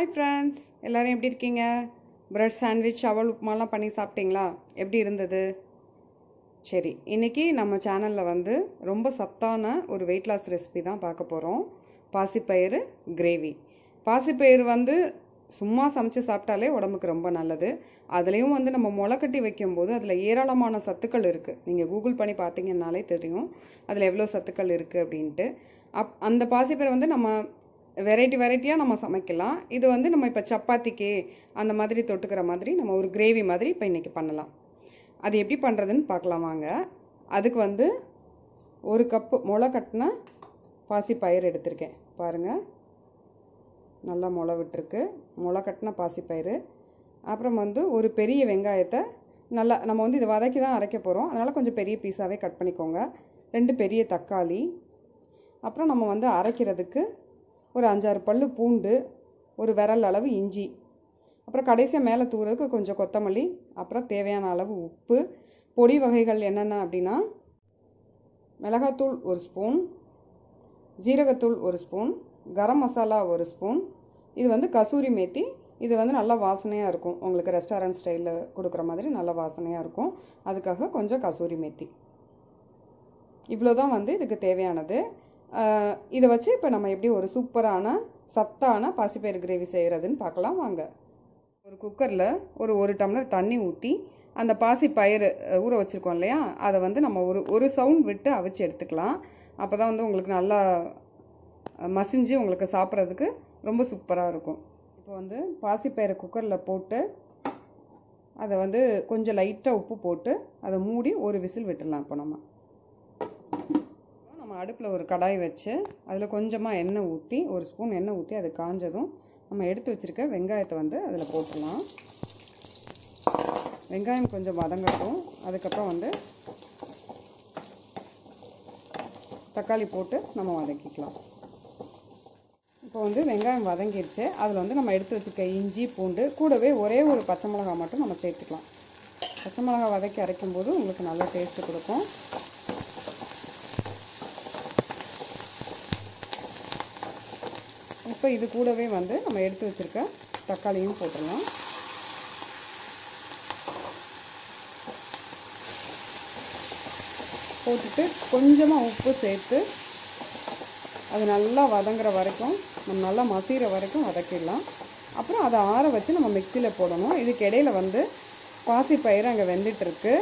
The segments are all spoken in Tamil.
ஹாய் ஃப்ரெண்ட்ஸ், எல்லோரும் எப்படி இருக்கீங்க? பிரெட் சாண்ட்விச், அவல் உப்புமாலாம் பண்ணி சாப்பிட்டீங்களா? எப்படி இருந்தது? சரி, இன்றைக்கி நம்ம சேனலில் வந்து ரொம்ப சத்தான ஒரு வெயிட் லாஸ் ரெசிபி தான் பார்க்க போகிறோம். பாசிப்பயிறு கிரேவி. பாசிப்பயிறு வந்து சும்மா சமைச்சு சாப்பிட்டாலே உடம்புக்கு ரொம்ப நல்லது. அதுலேயும் வந்து நம்ம முளைக்கட்டி வைக்கும்போது அதில் ஏராளமான சத்துக்கள் இருக்குது. நீங்கள் கூகுள் பண்ணி பார்த்தீங்கன்னாலே தெரியும் அதில் எவ்வளோ சத்துக்கள் இருக்குது அப்படின்ட்டு. அந்த பாசிப்பயிறு வந்து நம்ம வெரைட்டியாக நம்ம சமைக்கலாம். இது வந்து நம்ம இப்போ சப்பாத்திக்கு அந்த மாதிரி தொட்டுக்கிற மாதிரி நம்ம ஒரு கிரேவி மாதிரி இப்போ இன்றைக்கி பண்ணலாம். அது எப்படி பண்ணுறதுன்னு பார்க்கலாம் வாங்க. அதுக்கு வந்து ஒரு கப்பு முளை கட்டின பாசிப்பயிறு எடுத்திருக்கேன். பாருங்கள், நல்லா முளை விட்டுருக்கு. முளை கட்டின பாசிப்பயிறு. அப்புறம் வந்து ஒரு பெரிய வெங்காயத்தை நல்லா நம்ம வந்து இதை வதக்கி தான் அரைக்க போகிறோம். அதனால் கொஞ்சம் பெரிய பீஸாகவே கட் பண்ணிக்கோங்க. 2 பெரிய தக்காளி. அப்புறம் நம்ம வந்து அரைக்கிறதுக்கு ஒரு 5-6 பல்லு பூண்டு, ஒரு விரல் அளவு இஞ்சி, அப்புறம் கடைசியாக மேலே தூறதுக்கு கொஞ்சம் கொத்தமல்லி, அப்புறம் தேவையான அளவு உப்பு. பொடி வகைகள் என்னென்ன அப்படின்னா, மிளகாத்தூள் 1 ஸ்பூன், ஜீரகத்தூள் 1 ஸ்பூன், கரம் மசாலா 1 ஸ்பூன். இது வந்து கசூரி மேத்தி. இது வந்து நல்லா வாசனையாக இருக்கும். உங்களுக்கு ரெஸ்டாரண்ட் ஸ்டைலில் கொடுக்குற மாதிரி நல்லா வாசனையாக இருக்கும். அதுக்காக கொஞ்சம் கசூரி மேத்தி. இவ்வளோ தான் வந்து இதுக்கு தேவையானது. இதை வச்சு இப்போ நம்ம எப்படி ஒரு சூப்பரான சத்தான பாசிப்பயிறு கிரேவி செய்கிறதுன்னு பார்க்கலாம் வாங்க. ஒரு குக்கரில் ஒரு டம்ளர் தண்ணி ஊற்றி அந்த பாசிப்பயிறு ஊற வச்சுருக்கோம் இல்லையா, அதை வந்து நம்ம ஒரு சவுண்ட் விட்டு அவிச்சு எடுத்துக்கலாம். அப்போ தான் வந்து உங்களுக்கு நல்லா மசிஞ்சு உங்களுக்கு சாப்பிட்றதுக்கு ரொம்ப சூப்பராக இருக்கும். இப்போ வந்து பாசிப்பயிறு குக்கரில் போட்டு அதை வந்து கொஞ்சம் லைட்டாக உப்பு போட்டு அதை மூடி ஒரு விசில் விட்டுடலாம். இப்போ நம்ம அடுப்பில் ஒரு கடாய் வச்சு அதில் கொஞ்சமாக எண்ணெய் ஊற்றி, 1 ஸ்பூன் எண்ணெய் ஊற்றி அது காஞ்சதும் நம்ம எடுத்து வச்சுருக்க வெங்காயத்தை வந்து அதில் போட்டுடலாம். வெங்காயம் கொஞ்சம் வதங்கட்டும். அதுக்கப்புறம் வந்து தக்காளி போட்டு நம்ம வதக்கிக்கலாம். இப்போ வந்து வெங்காயம் வதங்கிடுச்சு. அதில் வந்து நம்ம எடுத்து வச்சுருக்க இஞ்சி பூண்டு கூடவே ஒரே ஒரு பச்சை மிளகாய் மட்டும் நம்ம சேர்த்துக்கலாம். பச்சை மிளகாய் வதக்கி அரைக்கும்போது உங்களுக்கு நல்ல டேஸ்ட்டு கொடுக்கும். இப்போ இது கூடவே வந்து நம்ம எடுத்து வச்சுருக்க தக்காளியும் போட்டுடலாம். போட்டுட்டு கொஞ்சமாக உப்பு சேர்த்து அது நல்லா வதங்குற வரைக்கும், நம்ம நல்லா மசிகிற வரைக்கும் வதக்கிடலாம். அப்புறம் அதை ஆற வச்சு நம்ம மிக்சியில் போடணும். இதுக்கு இடையில வந்து பாசிப்பயிறு அங்கே வெந்துட்டுருக்கு.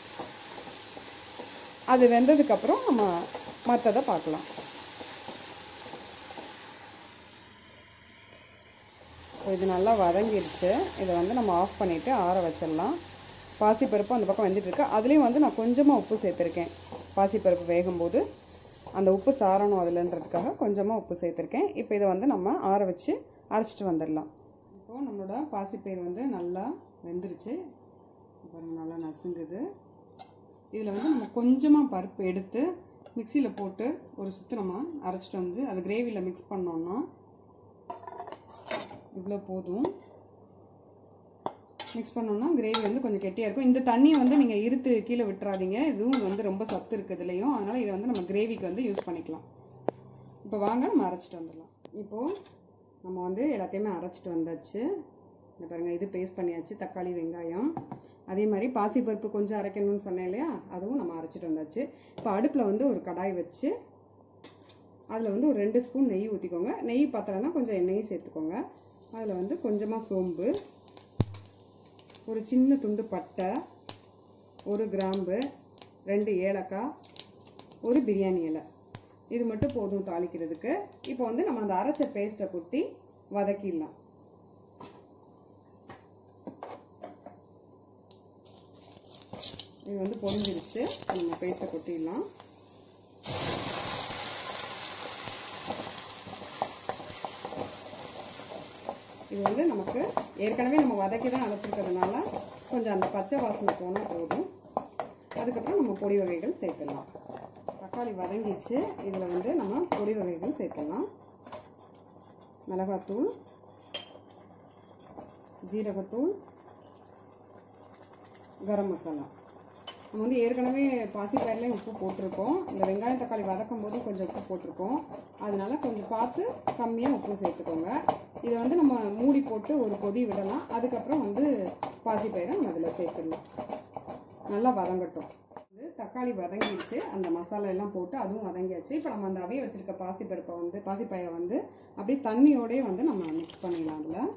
அது வெந்ததுக்கப்புறம் நம்ம மற்றதை பார்க்கலாம். இது நல்லா வதங்கிடுச்சு. இதை வந்து நம்ம ஆஃப் பண்ணிவிட்டு ஆற வச்சிடலாம். பாசிப்பருப்பு அந்த பக்கம் வெந்துட்டுருக்கு. அதுலேயும் வந்து நான் கொஞ்சமாக உப்பு சேர்த்துருக்கேன். பாசிப்பருப்பு வேகும்போது அந்த உப்பு சாரணும் அதுலன்றதுக்காக கொஞ்சமாக உப்பு சேர்த்துருக்கேன். இப்போ இதை வந்து நம்ம ஆற வச்சு அரைச்சிட்டு வந்துடலாம். இப்போது நம்மளோட பாசிப்பயிறு வந்து நல்லா வெந்துருச்சு. பாருங்கள், நல்லா நசுங்குது. இதில் வந்து நம்ம கொஞ்சமாக பருப்பு எடுத்து மிக்சியில் போட்டு ஒரு சுற்று நம்ம அரைச்சிட்டு வந்து அது கிரேவியில் மிக்ஸ் பண்ணோன்னா இவ்வளோ போதும். மிக்ஸ் பண்ணோன்னா கிரேவி வந்து கொஞ்சம் கெட்டியாக இருக்கும். இந்த தண்ணியை வந்து நீங்கள் இருத்து கீழே விட்டுறாதீங்க. இதுவும் வந்து ரொம்ப சத்து இருக்குது இதுலேயும். அதனால் இதை வந்து நம்ம கிரேவிக்கு வந்து யூஸ் பண்ணிக்கலாம். இப்போ வாங்க நம்ம அரைச்சிட்டு வந்துடலாம். இப்போது நம்ம வந்து எல்லாத்தையுமே அரைச்சிட்டு வந்தாச்சு. இந்த பாருங்கள், இது பேஸ்ட் பண்ணியாச்சு. தக்காளி, வெங்காயம், அதே மாதிரி பாசிப்பருப்பு கொஞ்சம் அரைக்கணும்னு சொன்னேன் இல்லையா, அதுவும் நம்ம அரைச்சிட்டு வந்தாச்சு. இப்போ அடுப்பில் வந்து ஒரு கடாய் வச்சு அதில் வந்து ஒரு 2 ஸ்பூன் நெய் ஊற்றிக்கோங்க. நெய் பத்தலைன்னா கொஞ்சம் எண்ணெயும் சேர்த்துக்கோங்க. அதில் வந்து கொஞ்சமாக சோம்பு, ஒரு சின்ன துண்டு பட்டை, 1 கிராம்பு, 2 ஏலக்காய், 1 பிரியாணி இலை. இது மட்டும் போதும் தாளிக்கிறதுக்கு. இப்போ வந்து நம்ம அந்த அரைச்ச பேஸ்ட்டை கொட்டி வதக்கிடலாம். இது வந்து பொரிஞ்சிருச்சு. நம்ம பேஸ்ட்டை கொட்டிடலாம். இது வந்து நமக்கு ஏற்கனவே நம்ம வதக்கி தான் அரைச்சிருக்கிறதுனால கொஞ்சம் அந்த பச்சை வாசனை போனால் போதும். அதுக்கப்புறம் நம்ம பொடி வகைகள் சேர்த்துடலாம். தக்காளி வதங்கிச்சு. இதில் வந்து நம்ம பொடி வகைகள் சேர்த்துடலாம். மிளகாத்தூள், ஜீரகத்தூள், கரம் மசாலா. நம்ம வந்து ஏற்கனவே பாசிப்பயிரில் உப்பு போட்டிருக்கோம். இந்த வெங்காயம் தக்காளி வதக்கும் போதும் கொஞ்சம் உப்பு போட்டிருக்கோம். அதனால கொஞ்சம் பார்த்து கம்மியாக உப்பு சேர்த்துக்கோங்க. இதை வந்து நம்ம மூடி போட்டு ஒரு கொதி விடலாம். அதுக்கப்புறம் வந்து பாசிப்பயிரை நம்ம அதில் சேர்த்துடலாம். நல்லா வதங்கட்டும். தக்காளி வதங்கிடுச்சு, அந்த மசாலா எல்லாம் போட்டு அதுவும் வதங்கியாச்சு. இப்போ நம்ம அந்த அவிய வச்சுருக்க பாசிப்பயிரை வந்து அப்படியே தண்ணியோடய வந்து நம்ம மிக்ஸ் பண்ணிடலாம். அதில்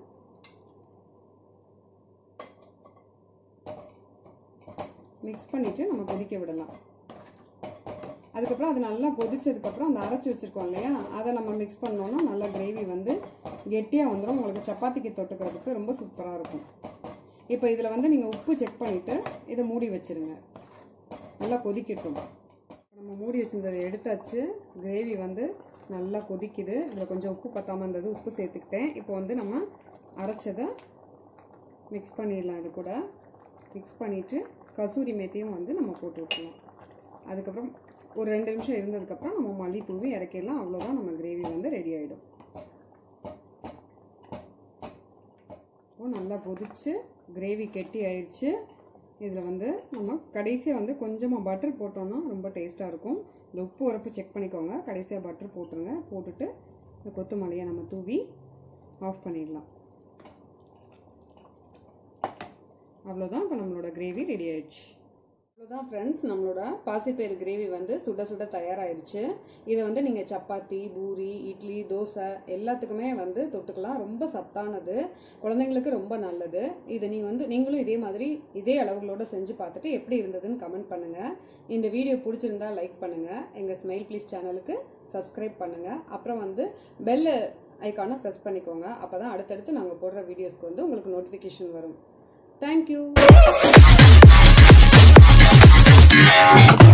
மிக்ஸ் பண்ணிவிட்டு நம்ம கொதிக்க விடலாம். அதுக்கப்புறம் அது நல்லா கொதிச்சதுக்கப்புறம் அந்த அரைச்சி வச்சுருக்கோம் இல்லையா, அதை நம்ம மிக்ஸ் பண்ணோன்னா நல்லா கிரேவி வந்து கெட்டியாக வந்துடும். உங்களுக்கு சப்பாத்திக்கு தொட்டுக்கிறதுக்கு ரொம்ப சூப்பராக இருக்கும். இப்போ இதில் வந்து நீங்கள் உப்பு செக் பண்ணிவிட்டு இதை மூடி வச்சுருங்க. நல்லா கொதிக்கட்டும். நம்ம மூடி வச்சுருந்ததை எடுத்தாச்சு. கிரேவி வந்து நல்லா கொதிக்குது. இதில் கொஞ்சம் உப்பு பத்தாமல் இருந்தது, உப்பு சேர்த்துக்கிட்டேன். இப்போ வந்து நம்ம அரைச்சதை மிக்ஸ் பண்ணிடலாம். இது கூட மிக்ஸ் பண்ணிவிட்டு கசூரி மேத்தியும் வந்து நம்ம போட்டு விட்டுலாம். அதுக்கப்புறம் ஒரு 2 நிமிஷம் இருந்ததுக்கப்புறம் நம்ம மல்லி தூவி இறக்கிடலாம். அவ்வளோதான், நம்ம கிரேவி வந்து ரெடி ஆகிடும். நல்லா கொதிச்சு கிரேவி கெட்டி ஆயிடுச்சு. இதில் வந்து நம்ம கடைசியாக வந்து கொஞ்சமாக பட்டர் போட்டோன்னா ரொம்ப டேஸ்ட்டாக இருக்கும். இந்த உப்பு உரப்பு செக் பண்ணிக்கோங்க. கடைசியாக பட்டர் போட்டுருங்க. போட்டுட்டு இந்த கொத்தமல்லியை நம்ம தூவி ஆஃப் பண்ணிடலாம். அவ்வளோதான், இப்போ நம்மளோட கிரேவி ரெடி ஆயிடுச்சு. அவ்வளோதான் ஃப்ரெண்ட்ஸ், நம்மளோட பாசிப்பயிறு கிரேவி வந்து சுட சுட தயாராகிடுச்சு. இதை வந்து நீங்கள் சப்பாத்தி, பூரி, இட்லி, தோசை எல்லாத்துக்குமே வந்து தொட்டுக்கலாம். ரொம்ப சத்தானது, குழந்தைங்களுக்கு ரொம்ப நல்லது. இதை நீங்களும் இதே மாதிரி இதே அளவுகளோடு செஞ்சு பார்த்துட்டு எப்படி இருந்ததுன்னு கமெண்ட் பண்ணுங்கள். இந்த வீடியோ பிடிச்சிருந்தா லைக் பண்ணுங்கள். எங்கள் ஸ்மைல் ப்ளீஸ் சேனலுக்கு சப்ஸ்கிரைப் பண்ணுங்கள். அப்புறம் வந்து பெல் ஐக்கானை ப்ரெஸ் பண்ணிக்கோங்க. அப்போ தான் அடுத்தடுத்து நாங்கள் போடுற வீடியோஸ்க்கு வந்து உங்களுக்கு நோட்டிஃபிகேஷன் வரும். Thank you.